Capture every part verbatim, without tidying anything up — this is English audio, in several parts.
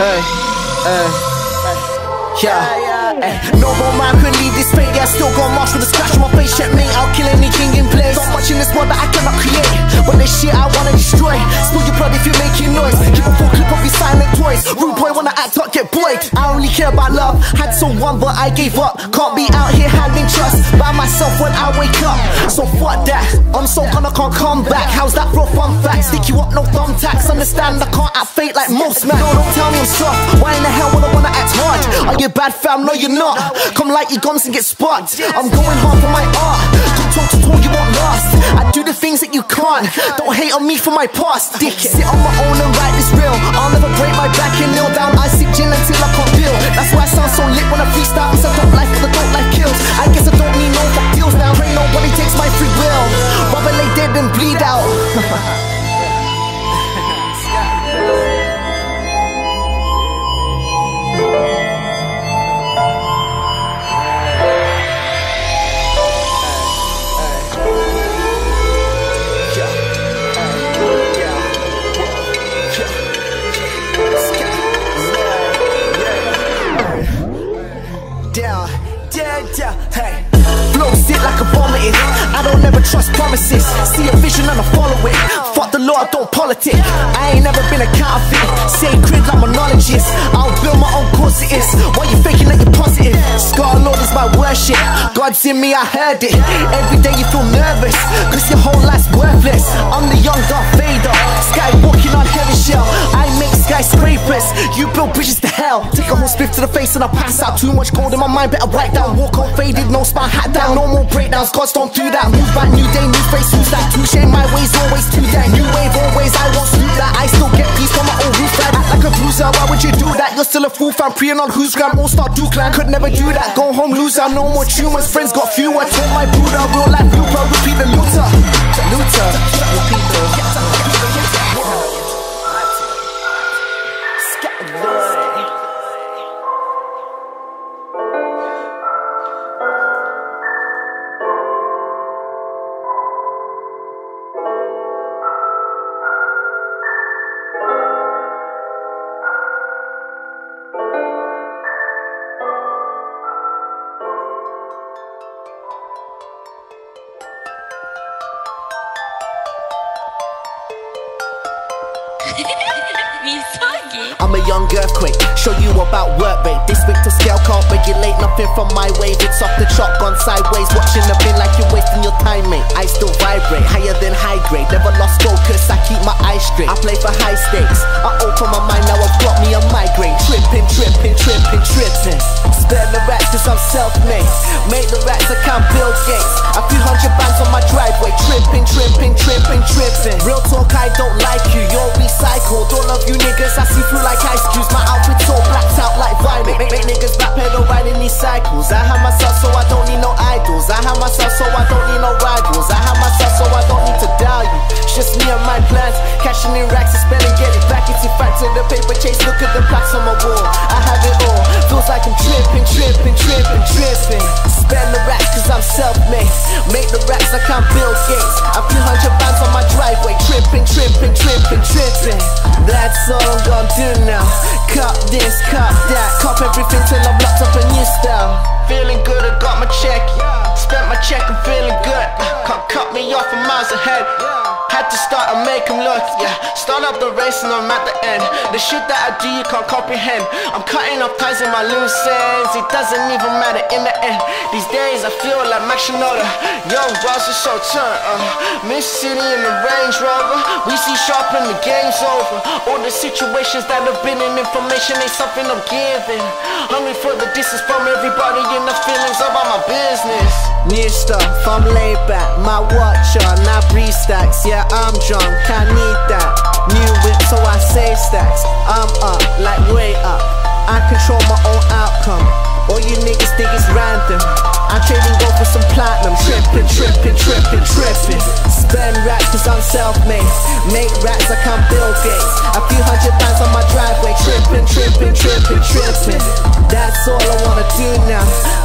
Hey, hey, yeah. Ay, no more man can leave this fate. Yeah, still got march with a scratch on my face. Checkmate, I'll kill any king in place. Not much in this world that I cannot create, but this shit I wanna destroy. Spill your blood if you're making noise. Keep a full clip of these silent toys. Rude boy wanna act up, get boyed. I only care about love. Had someone but I gave up. Can't be out here handing trust by myself when I wake up. So fuck that, I'm so gone I can't come back. How's that for a fun fact? Stick you up, no thumbtacks. Understand I can't act fake like most man. No, don't tell me I'm soft. Why in the hell would I wanna act hard? Are you bad fam? No you're not. Come light your guns and get sparked. I'm going hard for my art. Come talk to talk, you won't last. I do the things that you can't. Don't hate on me for my past, dick. Sit on my own and write this real. I'll never break my back and kneel down. I sip gin until I can't feel. That's why I sound so lit when I freestyle. Cause I don't like the don't like kills. I guess I don't need no fuck deals now. Pray nobody takes my free will. Rather lay dead than bleed out. Down, down, down, hey. Flow sit like a vomiting. I don't never trust promises. See a vision and I follow it. Fuck the law, I don't politic. I ain't never been a counterfeit. Sacred like my knowledge is. I'll build my own course it is. Why you faking that you're positive? Scar Lord is my worship. God's in me, I heard it. Every day you feel nervous, cause your whole life's worthless. I'm the young Darth Vader, skywalking on heaven shell. I make skyscrapers, you build bridges to hell. Take a whole spliff to the face and I pass out. Too much gold in my mind, better write down. Walk on faded, no spine, hat down. No more breakdowns, gods don't do that. Move back, new day, new face, who's that? Touche, my ways always too that. New wave always, I won't do that. I still get peace from my own roof line. Act like a bruiser, why would you do that? You're still a fool fan, preying on who's gram. All star Duke Land, could never do that. Go home, loser, no more tumors. Friends got fewer, told my Buddha. Real life looper, repeat the looter. Looter, repeat the I'm a young earthquake, show you about work rate. This Richter scale can't regulate nothing from my wave. It's off the chop, gone sideways. Watching the bin like you're wasting your time, mate. I still vibrate, higher than high grade. Never lost focus, I keep my eyes straight. I play for high stakes, I open my mind, now I've got me a migraine. Tripping, tripping, tripping, tripping. Spare the rats cause I'm self-made. Make the rats, I can't build gates. A few hundred bands on my driveway. Tripping, tripping, tripping, tripping. Real talk, I don't like you, you're recycled. All of you niggas I see through like ice cubes. My outfit's all blacked out like vinyl. Make, make niggas backpedal riding these cycles. I have myself so I don't need no idols. I have myself so I don't need no rivals. I have myself so I don't need to dial you. It's just me and my plans. Cashing in racks and spending, get it back. It's in fact to the paper chase. Look at the plaques on my wall. I have it all. Feels like I'm tripping, tripping, tripping, tripping. Spend the racks cause I'm self-made. Make the racks, I can't build gates. A few hundred bands on my driveway. Tripping, tripping, tripping, tripping. That's all I'm gonna do now. Cop this, cop that. Cop everything till I'm locked up a new style. Feeling good, I got my check. Spent my check, I'm feeling good. Can't cut me off from miles ahead. Had to start and make them look, yeah. Start up the race and I'm at the end. The shit that I do you can't comprehend. I'm cutting off ties in my loose ends. It doesn't even matter in the end. These days I feel like Max Shinoda. Young boss is so turn uh. Miss City in the Range Rover. We see sharp and the game's over. All the situations that have been in information ain't something I'm giving. Hungry for the distance from everybody in the feelings about my business. New stuff, I'm laid back. My watch on, I breathe stacks. Yeah, I'm drunk, I need that. New whip, so I save stacks. I'm up, like way up. I control my own outcome. All you niggas think it's random. I'm trading gold for some platinum. Tripping, tripping, tripping, tripping. Spend racks cause I'm self-made. Make racks, I can't build gates. A few hundred bands on my driveway. Tripping, tripping, tripping, tripping. That's all I wanna do now.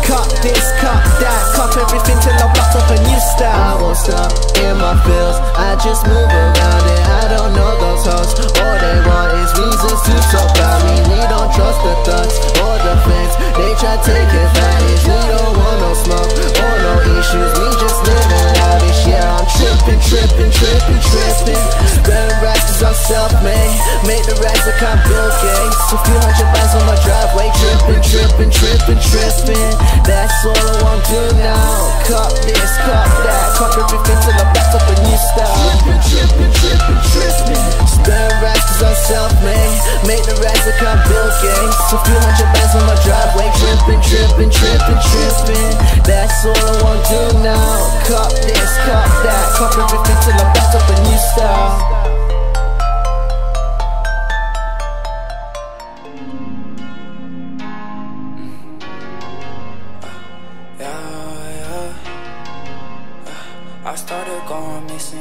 Cut this, cut that, cut everything till I blocked up a new style. I won't stop in my feels, I just move around it. I don't know those hoes, all they want is reasons to talk about me. We don't trust the thugs or the fans, they try to take advantage. We don't want no smoke or no issues, we just living lavish. Yeah, I'm tripping, tripping, tripping, tripping. Spend racks cause I'm self-made, make the racks like I'm Bill Gates. A few hundred bands on my driveway, tripping, tripping, tripping, tripping. That's all I want to do now. Cop this, cop that, cop everything till I back up a new style. Tripping, tripping, tripping, tripping. Spend racks cause I'm self-made, make the racks like I'm Bill Gates. A few hundred bands on my driveway, tripping, tripping, tripping, tripping. That's all I want to do now. Cop this, cop that, cop everything till I back up a new style. I started going missing.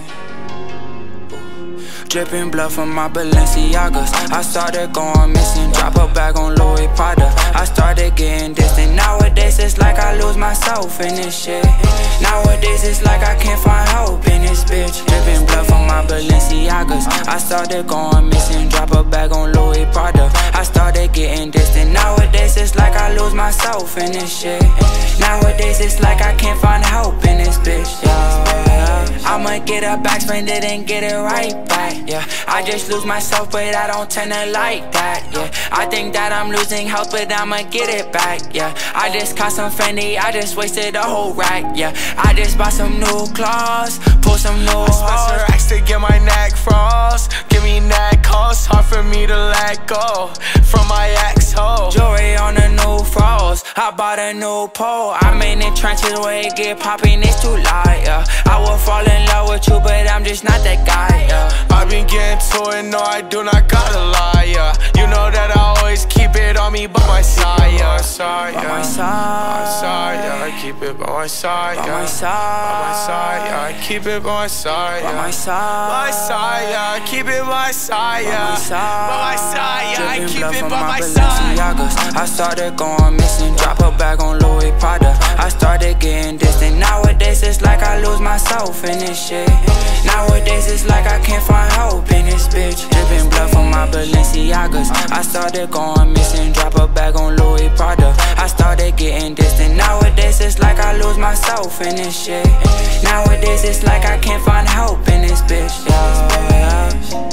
Dripping blood from my Balenciagas. I started going missing. Drop a bag on Louis Prada. I started getting distant. Nowadays it's like I lose myself in this shit. Nowadays it's like I can't find hope in this bitch. Dripping blood from my Balenciagas. I started going missing. Drop a bag on Louis Prada. I started getting distant. Nowadays it's like I lose myself in this shit. Nowadays it's like I can't find hope in this bitch. Yeah, yeah. I'ma get a back, spend it and get it right back. Yeah, I just lose myself, but I don't tend to like that. Yeah, I think that I'm losing health, but I'ma get it back. Yeah, I just caught some Fendi, I just wasted a whole rack. Yeah, I just bought some new clothes, pull some new hoes. I spent racks to get my neck froze. Give me neck calls, hard for me to let go from my ex-hoe. Jewelry on a new froze, I bought a new pole. I'm in the trenches where it get poppin', it's too loud. Yeah, I would fall in love with you, but I'm just not that guy. Yeah, I've been getting to it, no I do not gotta lie, yeah. You know that I always keep it on me by my side, yeah. Side, yeah. By my side, side, yeah. I keep it by my side, by yeah. my side, by my side, yeah. I keep it by my side, yeah. by my side, by my side, yeah. I keep it by my side, yeah. By my side, yeah. I keep it by my side. I started going missing. Drop a bag on Louis Prada. I started getting distant. Nowadays it's like I lose myself in this shit. Nowadays it's like I can't find hope in this bitch. Dripping blood from my Balenciagas. I started going missing. Drop a bag on Louis Prada. I started getting distant. Nowadays it's like I lose myself in this shit. Nowadays it's like I can't find hope in this bitch. Yeah, yeah.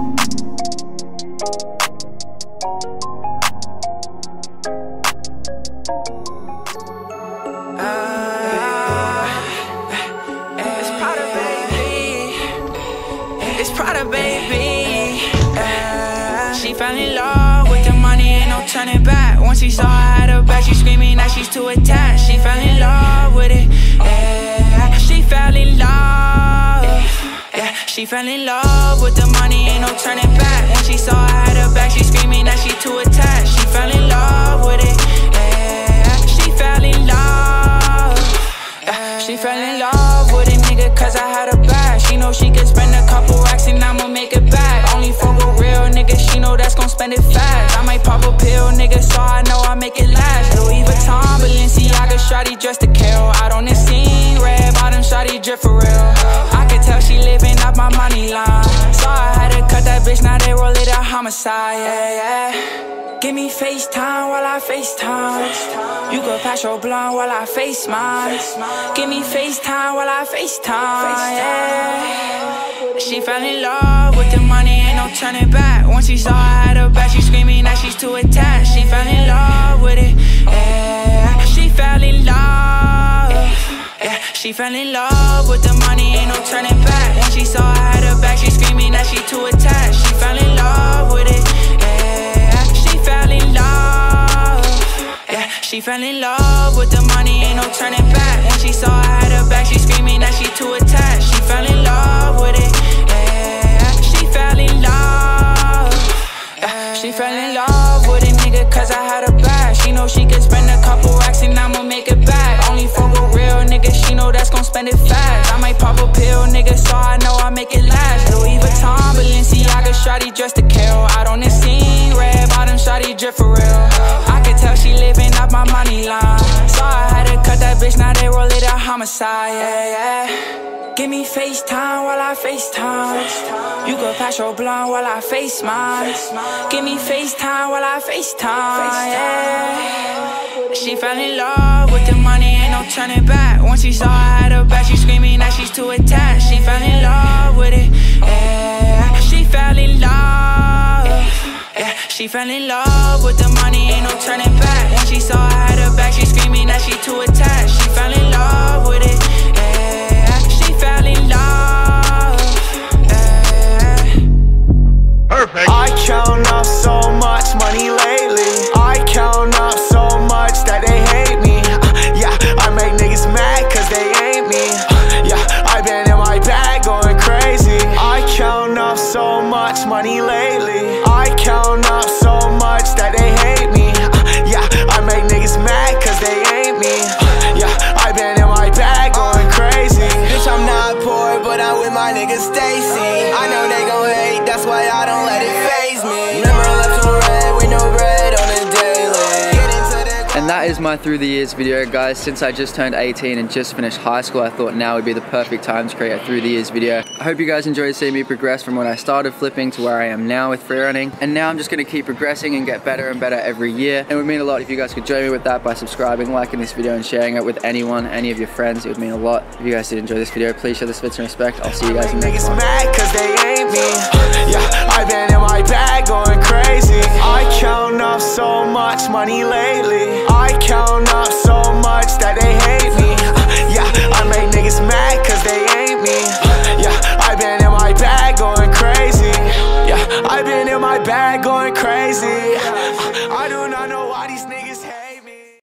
Prada, baby. Uh, she fell in love with the money, ain't no turning back. Once she saw I had her back, she screaming that she's too attached. She fell in love with it. Uh, she fell in love. Yeah, she fell in love with the money, ain't no turning back. Once she saw I had her back, she screaming that she too attached. She fell in love with it. Uh, she fell in love. Uh, she fell in love with a nigga cause I had her back. She know she could spend a couple racks and I'ma make it back. Only fuck with real niggas, she know that's gon' spend it fast. I might pop a pill, nigga, so I know I make it last. Louis Vuitton, Balenciaga, shawty dressed to kill. Out on the scene, red bottom, shawty drip for real. I can tell she living up my money line. So I had to cut that bitch, now they roll it a homicide, yeah, yeah. Give me FaceTime while I FaceTime. You could pass your blunt while I face mine. Give me FaceTime while I FaceTime, yeah. She fell in love with the money, ain't no turning back. Once she saw I had her back, she screaming that she's too attached. She fell in love with it, yeah. She fell in love, yeah. She fell in love with the money, ain't no turning back. Once she saw I had her back, she screaming that she too attached. She fell in love with it, yeah. She fell in love, yeah. She fell in love with the money, ain't no turning back. Once she saw I had her back, she screaming that she too attached. She fell in love with it, yeah. She fell in love, yeah. She fell in love with a nigga cause I had her back. She know she could spend a couple racks and I'ma make it back. Only fuck with real niggas, she know that's gon' spend it fast. I might pop a pill, nigga, so I know I make it last. Louis Vuitton, Balenciaga, shawty dressed to kill. Out on the scene, red bottom, shawty drip for real. I can tell she living up my money line. So saw I had to cut that bitch, now they roll it a homicide, yeah, yeah. Give me FaceTime while I FaceTime. You could pass your blunt while I face mine. Give me FaceTime while I FaceTime, yeah. She fell in love with the money, ain't no turning back. Once she saw I had her back, she screaming that she's too attached. She fell in love with it, yeah. She fell in love, yeah. She fell in love with the money, ain't no turning back. Once she saw I had her back, she screaming that she too attached. She fell in love with it, yeah. She fell in love, yeah. Perfect. I count up so much money lately. I count up so much that they hate me. uh, Yeah, I make niggas mad cause they ain't me. uh, Yeah, I been in my bag going crazy. I count up so much money lately. I count up so much that they hate me. uh, Yeah, I make niggas mad cause they ain't me. uh, Yeah, I been in my bag going crazy. Bitch, I'm not poor, but I'm with my nigga Stacy. I know they gon' hate, that's why I don't let it faze me. Remember left on red with no bread on the daily. Get into the And that is my through the years video, guys. Since I just turned eighteen and just finished high school, I thought now would be the perfect time to create a through the years video. I hope you guys enjoyed seeing me progress from when I started flipping to where I am now with free running. And now I'm just gonna keep progressing and get better and better every year. It would mean a lot if you guys could join me with that by subscribing, liking this video, and sharing it with anyone, any of your friends. It would mean a lot. If you guys did enjoy this video, please show this fit some respect. I'll see you guys in the next one. Mad cause they ain't me. uh, Yeah, I been in my bag going crazy. I count up so much money lately. I count up so much that they hate me. uh, Yeah, I make niggas mad cause they ain't me. uh, Yeah, I been in my bag going crazy. Yeah, I been in my bag going crazy. uh,